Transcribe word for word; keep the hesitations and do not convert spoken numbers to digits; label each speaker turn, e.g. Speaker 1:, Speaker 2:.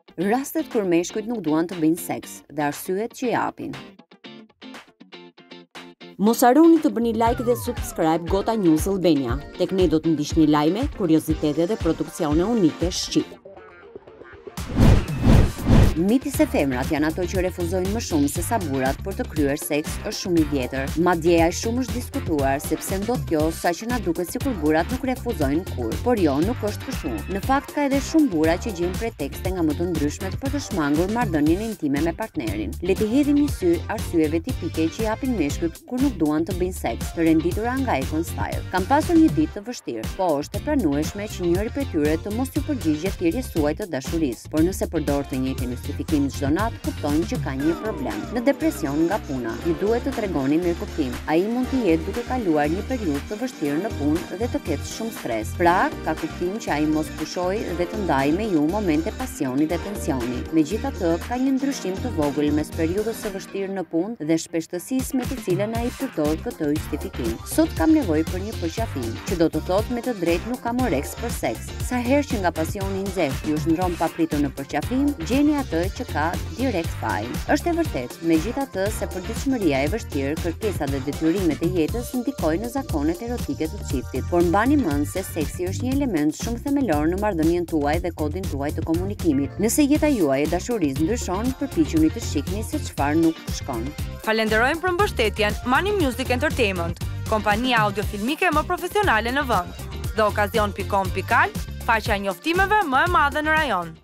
Speaker 1: Rastet kur meshkujt nuk duan të bëjnë seks dhe arsyet që japin. Mos harroni të bëni like dhe subscribe Gota News Albania. Tek ne do të ndiqni lajme, kuriozitete dhe produksione unike shqip. Miti se femrat janë ato që refuzojnë më shumë se sa burrat për të kryer seks është shumë i vjetër. Madje ai shumë është diskutuar sepse ndodh kjo saqë na duket sikur burrat nuk refuzojnë kur. Por jo, nuk është kështu. Në fakt ka edhe shumë burra që gjejnë pretekste nga më të ndryshmet për të shmangur marrëdhënien intime me partnerin. Le të hedhim një sy arsyeve tipike që japin meshkujt kur nuk duan të bëjnë seks, të renditura nga Icon Style. Kam pasur një ditë të vështirë, po është e pranueshme që njëri prej tyre të mos ju përgjigjë thirrjes suaj të dashurisë, por nëse përdor të njëjtin justifikim çdo natë, kuptojnë që ka një problem. Në depresion nga puna, ju duhet të tregoni mirëkuptim. Ai mund të jetë duke kaluar një periudhë të vështirë në punë dhe të ketë shumë stres. Pra, ka kuptim që ai mos pushojë dhe të ndajë me ju momente pasioni dhe tensioni. Megjithatë, ka një ndryshim të vogël mes periudhës së vështirë në punë dhe shpeshtësisë me të cilën ai përdor këtë justifikim. Sot kam nevojë për një përqafim, që do të thotë me të drejtë nuk kam oreks për seks. Sa herë që nga pasioni i nxehtë ju shndron papritur në përqafim, gjeni atë që ka direct fine. Është e vërtetë, megjithatë se përditshmëria e vështirë, kërkesat dhe detyrimet e jetës ndikojnë në zakonet erotike të çiftit, por mbani mend se seksi është një element shumë themelor në marrëdhënien tuaj dhe kodin tuaj të komunikimit. Nëse jeta juaj e dashurisë ndryshon, përpiquni të shihni se çfarë nuk shkon.
Speaker 2: Falenderojmë për mbështetjen Money Music Entertainment, kompania audiofilmike më profesionale në vend. Dhe okazion pikon pikal, faqja e njoftimeve më e madhe në rajon.